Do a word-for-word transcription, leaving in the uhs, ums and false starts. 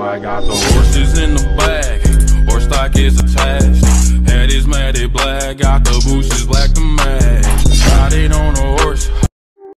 I got the horses in the back, horse stock is attached. Head is matted black, got the bushes black.